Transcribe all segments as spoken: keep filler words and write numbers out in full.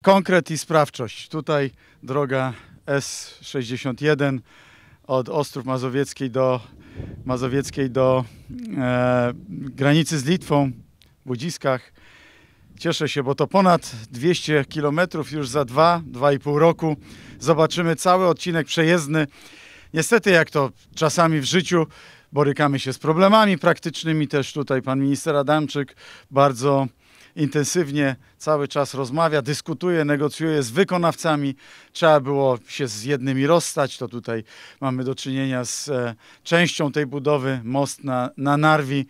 Konkret i sprawczość. Tutaj droga S sześćdziesiąt jeden od Ostrów Mazowieckiej do, Mazowieckiej do e, granicy z Litwą w Budziskach. Cieszę się, bo to ponad dwieście kilometrów już za dwa, dwa i pół roku. Zobaczymy cały odcinek przejezdny. Niestety, jak to czasami w życiu, borykamy się z problemami praktycznymi. Też tutaj pan minister Adamczyk bardzo intensywnie cały czas rozmawia, dyskutuje, negocjuje z wykonawcami. Trzeba było się z jednymi rozstać, to tutaj mamy do czynienia z e, częścią tej budowy, most na, na Narwi,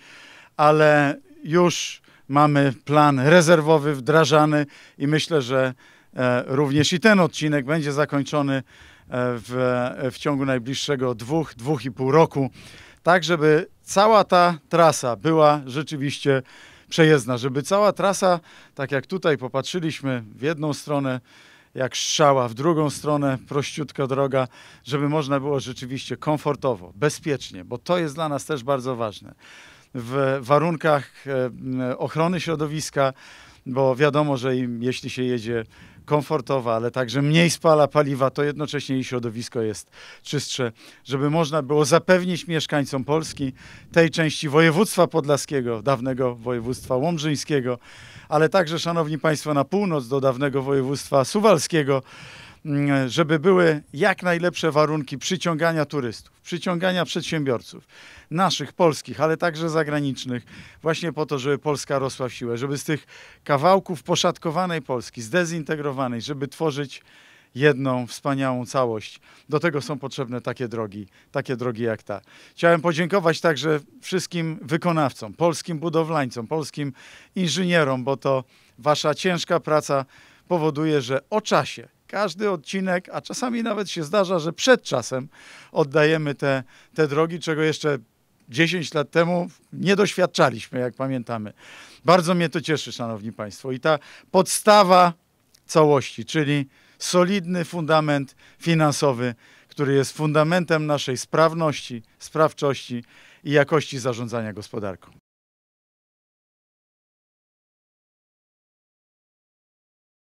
ale już mamy plan rezerwowy, wdrażany i myślę, że e, również i ten odcinek będzie zakończony e, w, w ciągu najbliższego dwóch, dwóch i pół roku, tak żeby cała ta trasa była rzeczywiście przejezdna, żeby cała trasa, tak jak tutaj popatrzyliśmy w jedną stronę, jak strzała, w drugą stronę prościutka droga, żeby można było rzeczywiście komfortowo, bezpiecznie, bo to jest dla nas też bardzo ważne. W warunkach ochrony środowiska, bo wiadomo, że im, jeśli się jedzie komfortowo, ale także mniej spala paliwa, to jednocześnie i środowisko jest czystsze, żeby można było zapewnić mieszkańcom Polski, tej części województwa podlaskiego, dawnego województwa łomżyńskiego, ale także, szanowni państwo, na północ do dawnego województwa suwalskiego, żeby były jak najlepsze warunki przyciągania turystów, przyciągania przedsiębiorców, naszych, polskich, ale także zagranicznych, właśnie po to, żeby Polska rosła w siłę, żeby z tych kawałków poszatkowanej Polski, zdezintegrowanej, żeby tworzyć jedną wspaniałą całość. Do tego są potrzebne takie drogi, takie drogi jak ta. Chciałem podziękować także wszystkim wykonawcom, polskim budowlańcom, polskim inżynierom, bo to wasza ciężka praca powoduje, że o czasie każdy odcinek, a czasami nawet się zdarza, że przed czasem oddajemy te, te drogi, czego jeszcze dziesięć lat temu nie doświadczaliśmy, jak pamiętamy. Bardzo mnie to cieszy, szanowni państwo. I ta podstawa całości, czyli solidny fundament finansowy, który jest fundamentem naszej sprawności, sprawczości i jakości zarządzania gospodarką.